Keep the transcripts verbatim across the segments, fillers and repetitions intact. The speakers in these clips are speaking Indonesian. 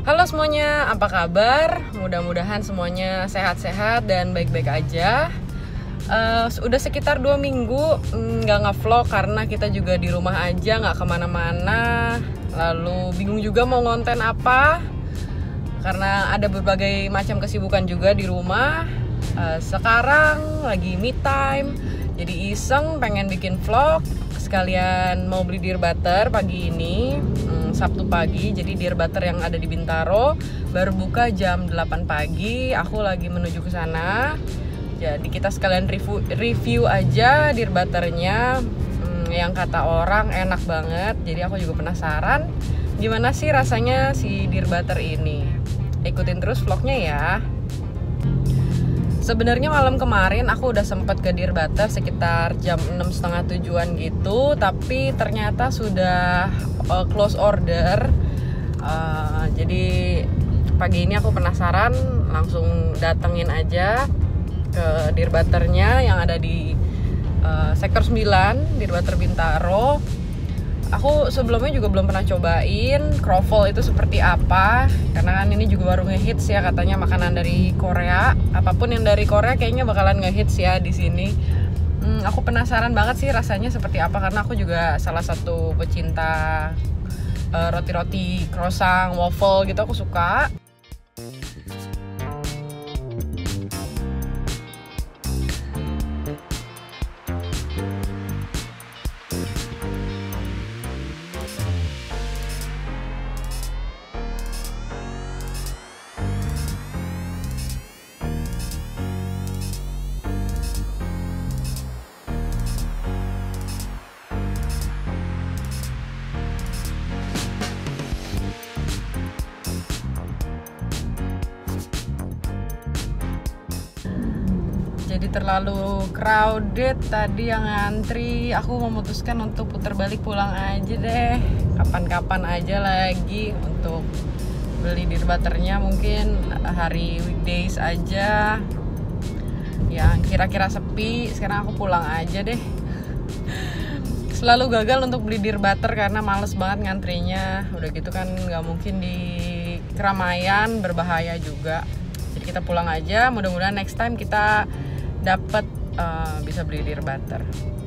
Halo semuanya, apa kabar? Mudah-mudahan semuanya sehat-sehat dan baik-baik aja. Uh, udah sekitar dua minggu nggak nge-vlog karena kita juga di rumah aja, nggak kemana-mana. Lalu bingung juga mau ngonten apa karena ada berbagai macam kesibukan juga di rumah. Uh, sekarang lagi me time, jadi iseng pengen bikin vlog. Sekalian mau beli deer butter pagi ini, hmm, Sabtu pagi. Jadi deer butter yang ada di Bintaro baru buka jam delapan pagi. Aku lagi menuju ke sana. Jadi kita sekalian review, review aja deer butternya, hmm, yang kata orang enak banget. Jadi aku juga penasaran gimana sih rasanya si deer butter ini. Ikutin terus vlognya ya. Sebenarnya malam kemarin aku udah sempet ke deer butter sekitar jam enam setengah tujuan gitu, tapi ternyata sudah uh, close order. Uh, jadi pagi ini aku penasaran, langsung datengin aja ke deer butternya yang ada di uh, sektor sembilan, deer butter Bintaro. Aku sebelumnya juga belum pernah cobain kroffel itu seperti apa, karena kan ini juga baru ngehits ya, katanya makanan dari Korea. Apapun yang dari Korea kayaknya bakalan ngehits ya di sini. Hmm, aku penasaran banget sih rasanya seperti apa, karena aku juga salah satu pecinta uh, roti-roti, croissant, waffle gitu, aku suka. Jadi terlalu crowded tadi yang ngantri. Aku memutuskan untuk putar balik pulang aja deh. Kapan-kapan aja lagi untuk beli deer butternya, mungkin hari weekdays aja yang kira-kira sepi. Sekarang aku pulang aja deh. Selalu gagal untuk beli deer butter karena males banget ngantrinya. Udah gitu kan nggak mungkin di keramaian, berbahaya juga. Jadi kita pulang aja. Mudah-mudahan next time kita dapat uh, bisa beli deer butter.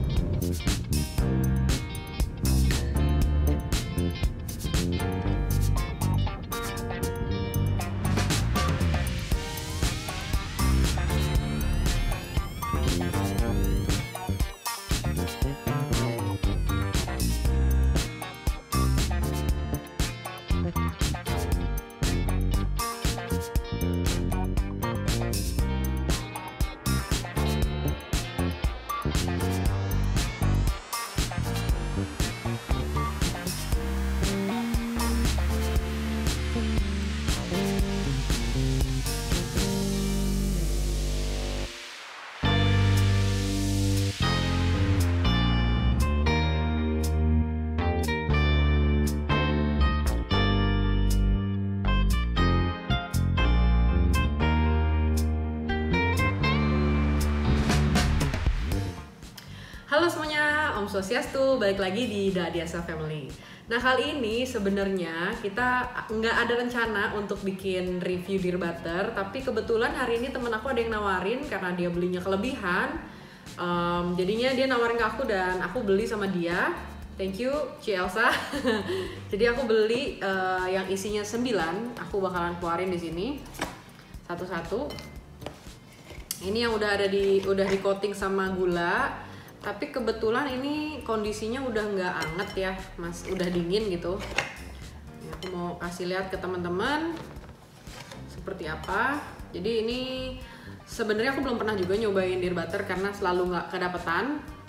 Halo semuanya, Om Swastiastu, balik lagi di Dadiasa Family. Nah kali ini sebenarnya kita nggak ada rencana untuk bikin review deer butter, tapi kebetulan hari ini temen aku ada yang nawarin karena dia belinya kelebihan. Um, jadinya dia nawarin ke aku dan aku beli sama dia. Thank you, Ci Elsa. Jadi aku beli uh, yang isinya sembilan. Aku bakalan keluarin di sini satu-satu. Ini yang udah ada di udah di coating sama gula. Tapi kebetulan ini kondisinya udah nggak anget ya, mas, udah dingin gitu. Ini aku mau kasih lihat ke teman-teman seperti apa. Jadi ini sebenarnya aku belum pernah juga nyobain deer butter karena selalu nggak kedapetan.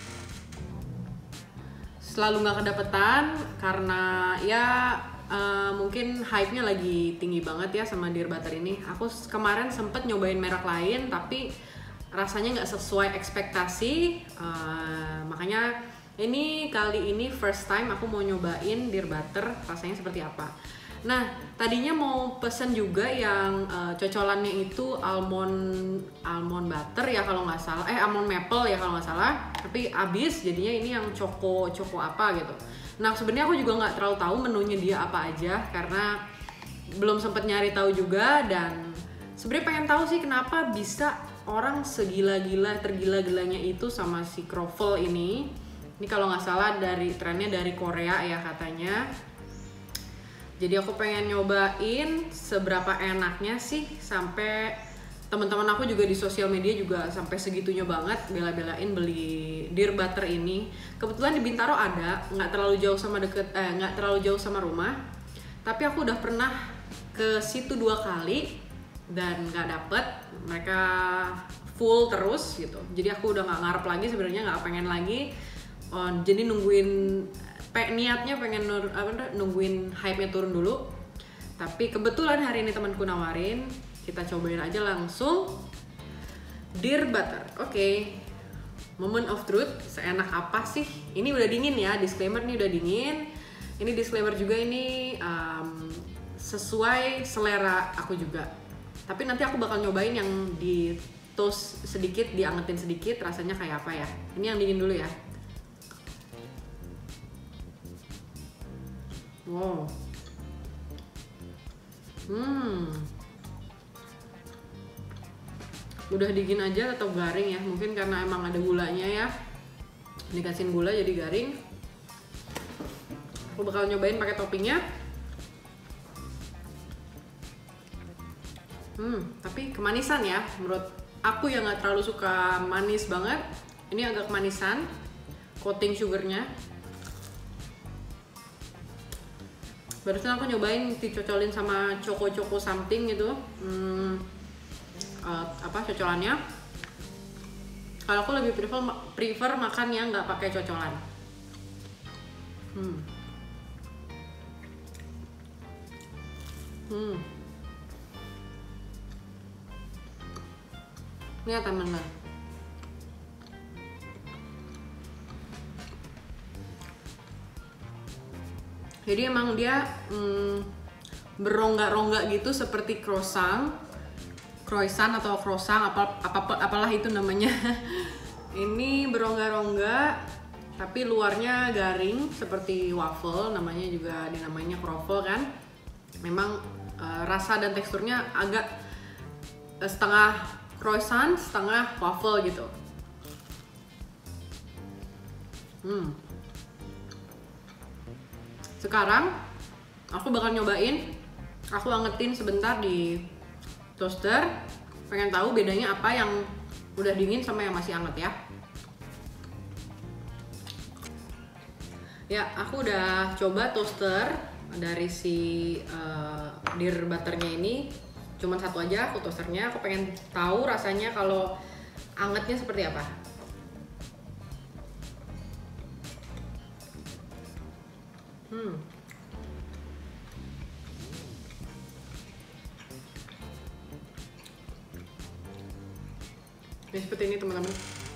Selalu nggak kedapetan karena ya uh, mungkin hype-nya lagi tinggi banget ya sama deer butter ini. Aku kemarin sempet nyobain merek lain tapi rasanya nggak sesuai ekspektasi, uh, makanya ini kali ini first time aku mau nyobain deer butter rasanya seperti apa. Nah tadinya mau pesen juga yang uh, cocolannya itu almond almond butter ya kalau nggak salah, eh almond maple ya kalau nggak salah, tapi abis jadinya ini yang choco choco apa gitu. Nah sebenarnya aku juga nggak terlalu tahu menunya dia apa aja karena belum sempet nyari tahu juga, dan sebenarnya pengen tahu sih kenapa bisa orang segila-gila tergila-gilanya itu sama si croffle ini. Ini kalau nggak salah dari trennya dari Korea ya katanya. Jadi aku pengen nyobain seberapa enaknya sih, sampai teman-teman aku juga di sosial media juga sampai segitunya banget bela-belain beli deer butter ini. Kebetulan di Bintaro ada, nggak terlalu jauh sama deket, eh, nggak terlalu jauh sama rumah. Tapi aku udah pernah ke situ dua kali dan nggak dapet, mereka full terus gitu. Jadi aku udah nggak ngarep lagi sebenarnya, nggak pengen lagi. Oh, jadi nungguin Pe, niatnya pengen nur, apa, nungguin hype-nya turun dulu. Tapi kebetulan hari ini temanku nawarin, kita cobain aja langsung deer butter. Oke, okay. Moment of truth, seenak apa sih? Ini udah dingin ya, disclaimer nih udah dingin. Ini disclaimer juga, ini um, sesuai selera aku juga. Tapi nanti aku bakal nyobain yang di toast sedikit, diangetin sedikit, rasanya kayak apa ya. Ini yang dingin dulu ya. Wow. Hmm. Udah dingin aja atau garing ya? Mungkin karena emang ada gulanya ya. Dikasihin gula jadi garing. Aku bakal nyobain pakai toppingnya. Hmm, tapi kemanisan ya. Menurut aku yang nggak terlalu suka manis banget, ini agak kemanisan. Coating sugarnya. Barusan aku nyobain dicocolin sama choco-choco something gitu, hmm, uh, apa cocolannya. Kalau aku lebih prefer prefer makan yang nggak pakai cocolan. Hmm. Hmm. Lihat teman-teman. Jadi emang dia hmm, berongga-rongga gitu seperti croissant, croissant atau croissant apa, apa apalah itu namanya. Ini berongga-rongga, tapi luarnya garing seperti waffle, namanya juga dinamanya croffle kan. Memang uh, rasa dan teksturnya agak uh, setengah croissant, setengah waffle gitu. Hmm. Sekarang aku bakal nyobain, aku angetin sebentar di toaster. Pengen tahu bedanya apa yang udah dingin sama yang masih anget ya. Ya, aku udah coba toaster dari si uh, deer butternya ini. Cuman satu aja aku toasternya. Aku pengen tahu rasanya kalau angetnya seperti apa. Hmm. Ya seperti ini teman-teman.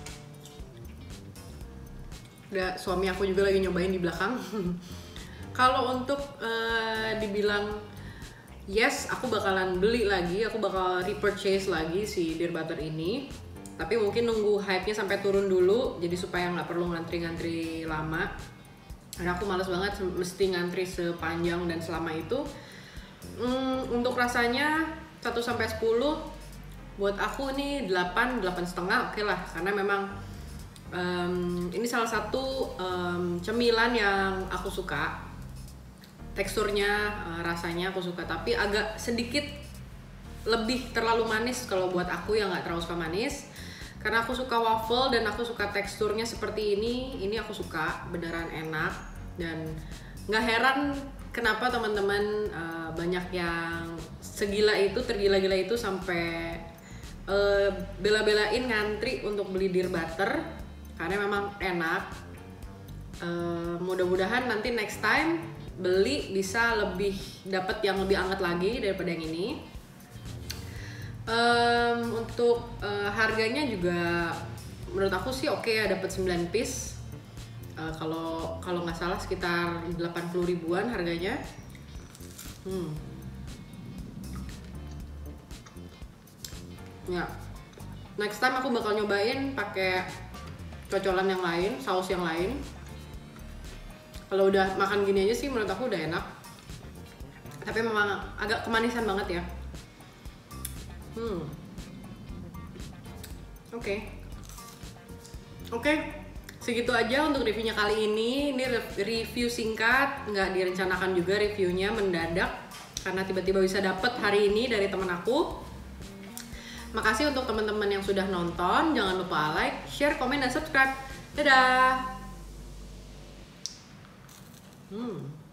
Udah suami aku juga lagi nyobain di belakang. Kalau untuk uh, dibilang yes, aku bakalan beli lagi, aku bakal repurchase lagi si deer butter ini. Tapi mungkin nunggu hype-nya sampai turun dulu, jadi supaya nggak perlu ngantri-ngantri lama. Karena aku males banget mesti ngantri sepanjang dan selama itu. Hmm, untuk rasanya satu sampai sepuluh, buat aku nih delapan, delapan setengah oke lah. Karena memang um, ini salah satu um, cemilan yang aku suka. Teksturnya, uh, rasanya aku suka, tapi agak sedikit lebih terlalu manis kalau buat aku yang nggak terlalu suka manis. Karena aku suka waffle dan aku suka teksturnya seperti ini. Ini aku suka, beneran enak. Dan nggak heran kenapa teman-teman uh, banyak yang segila itu, tergila-gila itu sampai uh, bela-belain ngantri untuk beli deer butter. Karena memang enak. uh, Mudah-mudahan nanti next time beli bisa lebih dapat yang lebih anget lagi daripada yang ini. Um, untuk uh, harganya juga menurut aku sih oke okay ya, dapat sembilan piece. Uh, kalau kalau nggak salah sekitar delapan puluh ribuan harganya. Hmm. Ya. Next time aku bakal nyobain pakai cocolan yang lain, saus yang lain. Kalau udah makan gini aja sih menurut aku udah enak. Tapi memang agak kemanisan banget ya. Hmm. Oke. Okay. Oke. Okay. Segitu aja untuk reviewnya kali ini. Ini review singkat, nggak direncanakan juga reviewnya, mendadak karena tiba-tiba bisa dapet hari ini dari temen aku. Makasih untuk teman-teman yang sudah nonton. Jangan lupa like, share, komen, dan subscribe. Dadah. Hmm.